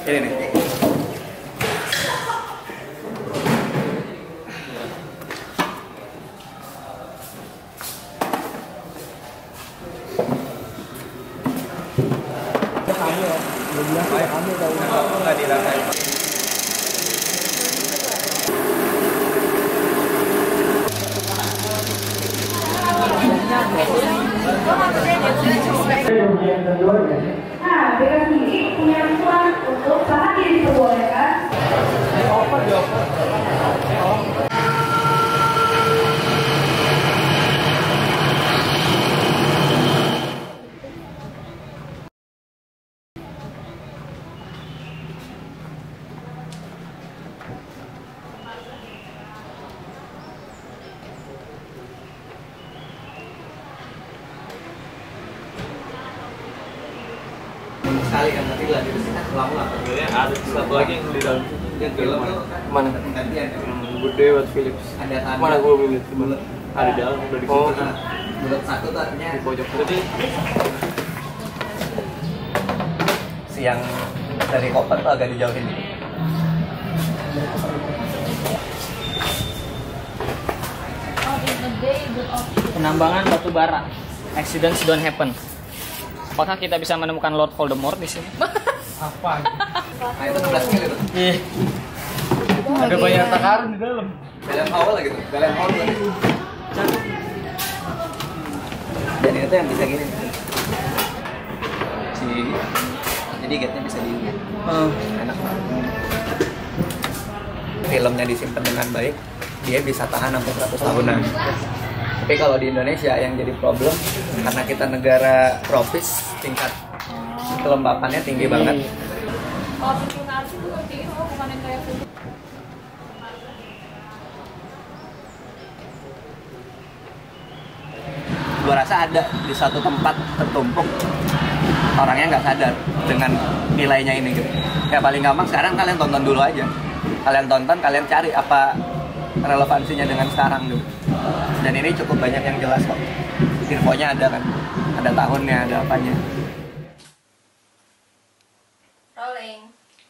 Ini nih. Nggak dirasain. Nah, BK sendiri punya ruang untuk saat ini diperbolehkan. Sekali kan, tapi lah itu kan ulang-ulang. Sebenarnya ada satu lagi yang di dalam Yang film tuh mana? gantian. Good Day What Phillips. Ada tanda. Mana gua belum lihat gimana? Ada di dalam udah di situ. Nah, bulat satu tuh artinya Di pojok berarti si yang dari koper tuh agak dijauhin. Penambangan batu bara. Accidents don't happen. Apakah kita bisa menemukan Lord Voldemort di sini? Apa? Nah, itu 16 mil itu. Ih, ada banyak harta karun di dalam. Dalam awal gitu. Dalam awal tadi. Dan itu yang bisa gini. Jadi gate-nya bisa di enak banget. Filmnya disimpan dengan baik, dia bisa tahan sampai 100 tahunan. Tapi kalau di Indonesia yang jadi problem karena kita negara tropis, tingkat kelembapannya tinggi banget. Gua rasa ada di satu tempat tertumpuk orangnya nggak sadar dengan nilainya ini gitu. Ya paling gampang sekarang kalian tonton dulu aja. Kalian tonton, kalian cari apa relevansinya dengan sekarang dulu. Dan ini cukup banyak yang jelas kok. Infonya ada kan, ada tahunnya, ada apanya. Rolling.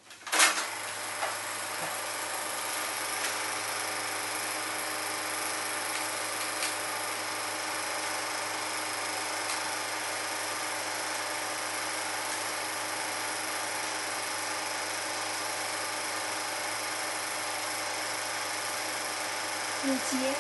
Ujian.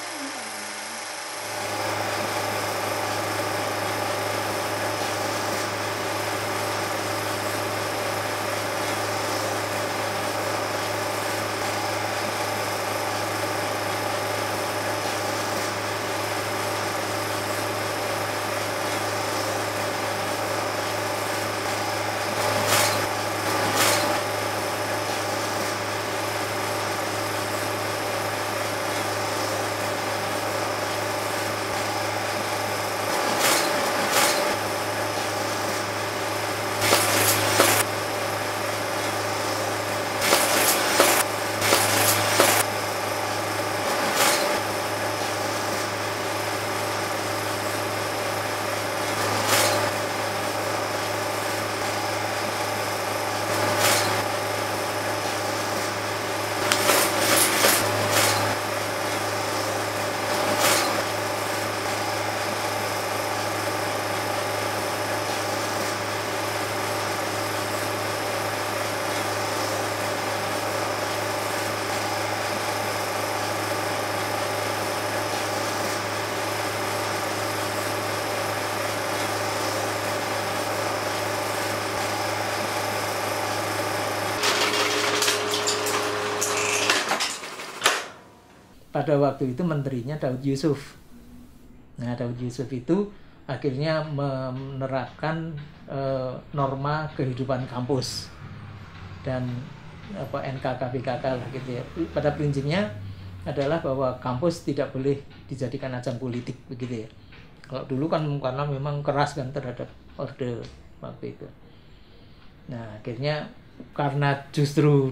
Pada waktu itu menterinya Daud Yusuf. Nah, Daud Yusuf itu akhirnya menerapkan norma kehidupan kampus dan NKKBKK lah gitu ya. Pada prinsipnya adalah bahwa kampus tidak boleh dijadikan ajang politik begitu ya. Kalau dulu kan karena memang keras kan terhadap orde waktu itu. Nah, akhirnya karena justru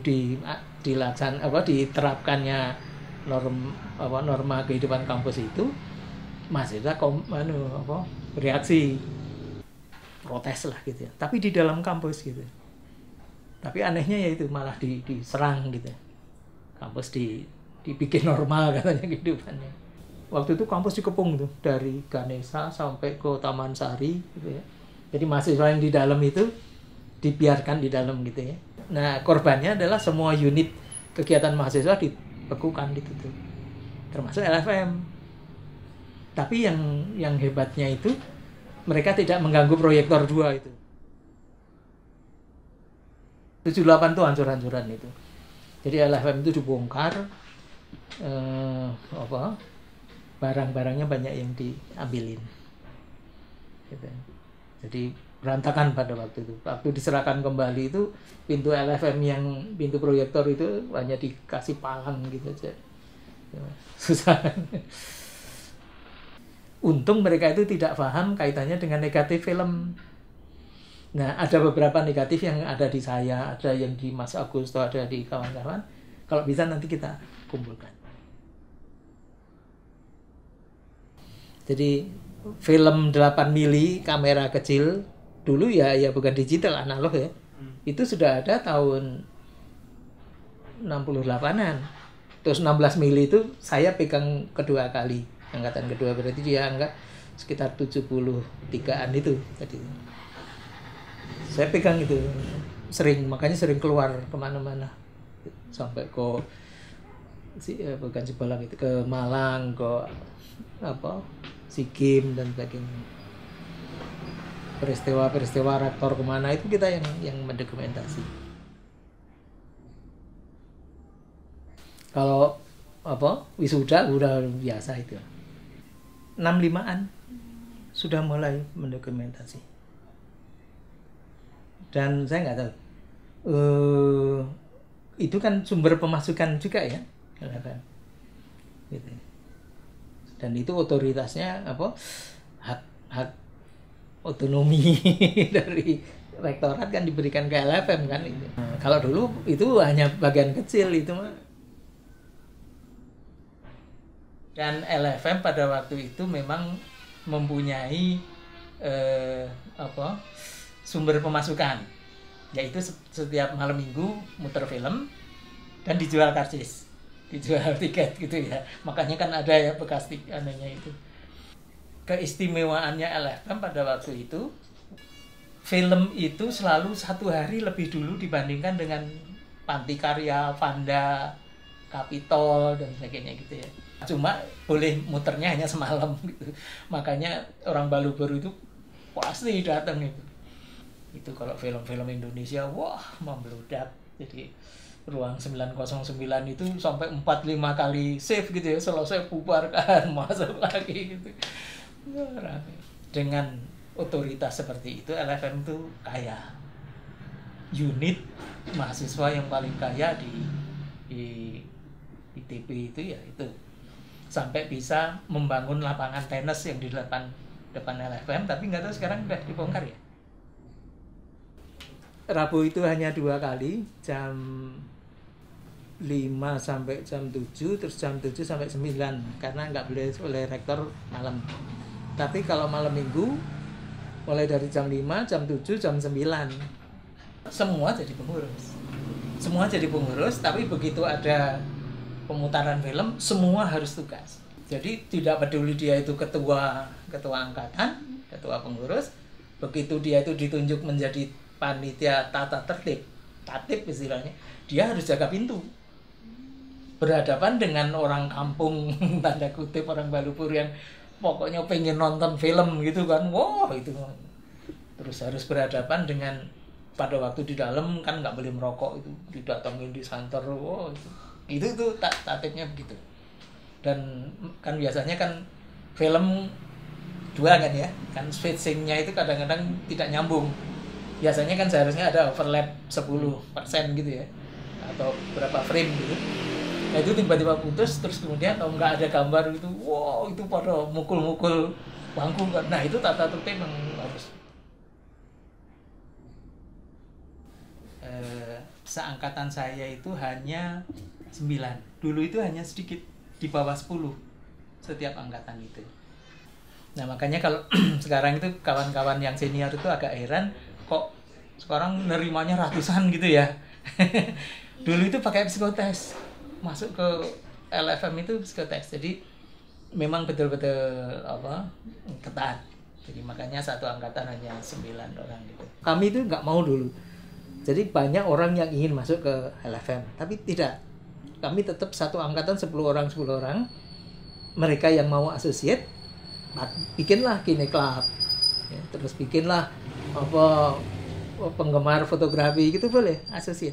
diterapkannya norma kehidupan kampus itu masih ada reaksi protes lah gitu ya, tapi di dalam kampus gitu. Tapi anehnya ya itu malah diserang gitu. Kampus dibikin normal katanya kehidupannya. Waktu itu kampus dikepung tuh dari Ganesha sampai ke Taman Sari gitu ya. Jadi mahasiswa yang di dalam itu dibiarkan di dalam gitu ya. Nah, korbannya adalah semua unit kegiatan mahasiswa dibekukan, ditutup. Termasuk LFM. Tapi yang hebatnya itu mereka tidak mengganggu proyektor 2 itu. 78 tuh hancur-hancuran itu. Jadi LFM itu dibongkar, barang-barangnya banyak yang diambilin. Gitu. Jadi berantakan pada waktu itu. Waktu diserahkan kembali itu pintu LFM yang pintu proyektor itu hanya dikasih palang gitu aja. Susah. Untung mereka itu tidak paham kaitannya dengan negatif film. Nah, ada beberapa negatif yang ada di saya, ada yang di Mas Agus, atau ada di kawan-kawan. Kalau bisa nanti kita kumpulkan. Jadi film 8 mili kamera kecil dulu ya bukan digital, analog ya. Itu sudah ada tahun 68-an. Terus 16 mili itu saya pegang kedua kali. Angkatan kedua berarti dia angkat sekitar 73-an itu tadi. Saya pegang itu makanya sering keluar kemana-mana sampai ke bukan Cibalang itu, ke Malang, ke Sikim dan sebagainya. Peristiwa rektor kemana itu kita yang mendokumentasi. Kalau wisuda udah biasa itu. 65-an sudah mulai mendokumentasi. Dan saya nggak tahu, itu kan sumber pemasukan juga ya, gitu. Dan itu otoritasnya hak otonomi dari rektorat kan diberikan ke LFM kan itu. Kalau dulu itu hanya bagian kecil itu mah. Dan LFM pada waktu itu memang mempunyai sumber pemasukan, yaitu setiap malam minggu muter film dan dijual karcis, dijual tiket gitu ya. Makanya kan ada ya bekas anehnya itu. Keistimewaannya LFM pada waktu itu, film itu selalu 1 hari lebih dulu dibandingkan dengan Panti Karya, Vanda, Kapitol dan sebagainya gitu ya. Cuma boleh muternya hanya semalam gitu. Makanya orang Balubur itu pasti datang itu. Itu kalau film-film Indonesia, wah membludak. Jadi ruang 909 itu sampai 4-5 kali save gitu ya, selesai bubarkan, masuk lagi gitu. Dengan otoritas seperti itu, LFM itu kaya. Unit mahasiswa yang paling kaya di ITB itu ya itu. Sampai bisa membangun lapangan tenis yang di depan LFM, tapi nggak tahu sekarang udah dibongkar ya. Rabu itu hanya 2 kali, jam 5 sampai jam 7, terus jam 7 sampai 9, karena nggak boleh oleh rektor malam. Tapi kalau malam minggu, mulai dari jam 5, jam 7, jam 9, semua jadi pengurus. Semua jadi pengurus, tapi begitu ada pemutaran film, semua harus tugas. Jadi tidak peduli dia itu ketua angkatan, ketua pengurus, begitu dia itu ditunjuk menjadi panitia tata tertib, tatib istilahnya, dia harus jaga pintu. Berhadapan dengan orang kampung, tanda kutip orang Balubur yang pokoknya pengen nonton film gitu kan, wah itu. Terus harus berhadapan dengan, pada waktu di dalam kan nggak boleh merokok, itu didatangin di santer, wah itu tatibnya begitu. Dan kan biasanya kan film 2 kan ya, kan switchingnya itu kadang-kadang tidak nyambung. Biasanya kan seharusnya ada overlap 10% gitu ya, atau berapa frame gitu. Nah itu tiba-tiba putus, terus kemudian kalau nggak ada gambar gitu, wow itu pada mukul-mukul bangku kan. Nah itu tata tertib yang harus. Seangkatan saya itu hanya 9. Dulu itu hanya sedikit, di bawah 10 setiap angkatan itu. Nah makanya kalau sekarang itu kawan-kawan yang senior itu agak heran, kok sekarang nerimanya ratusan gitu ya. Dulu itu pakai psikotes, masuk ke LFM itu psikotes, jadi memang betul-betul ketat. Jadi makanya satu angkatan hanya 9 orang gitu. Kami itu nggak mau dulu. Jadi banyak orang yang ingin masuk ke LFM, tapi tidak. Kami tetap satu angkatan 10 orang. Mereka yang mau associate, bikinlah Kine Club. Ya, terus bikinlah penggemar fotografi gitu boleh associate.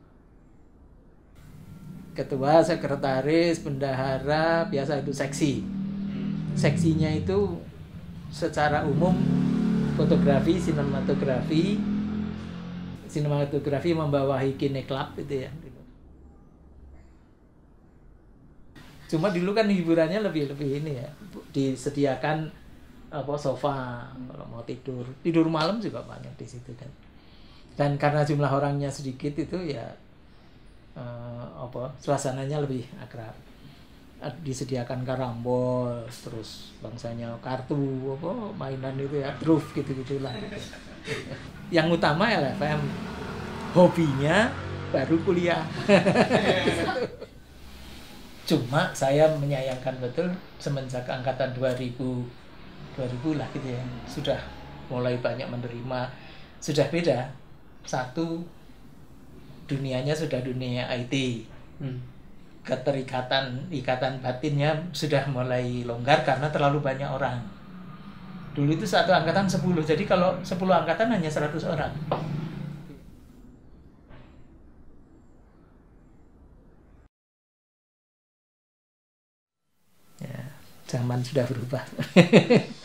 Ketua, sekretaris, bendahara, biasa itu seksi. Seksinya itu secara umum fotografi, sinematografi membawahi Kine Club itu ya. Cuma dulu kan hiburannya lebih ini ya, disediakan sofa kalau mau tidur malam juga banyak di situ kan. Dan karena jumlah orangnya sedikit itu ya suasananya lebih akrab. Disediakan karambol, terus bangsanya kartu mainan itu ya, truf gitu-gitulah gitu. Yang utama LFM, hobinya baru kuliah. Cuma saya menyayangkan betul semenjak angkatan 2000 lah gitu ya, sudah mulai banyak menerima, sudah beda. Satu, dunianya sudah dunia IT. Ikatan batinnya sudah mulai longgar karena terlalu banyak orang. Dulu itu satu angkatan 10, jadi kalau 10 angkatan hanya 100 orang. Ya, zaman sudah berubah.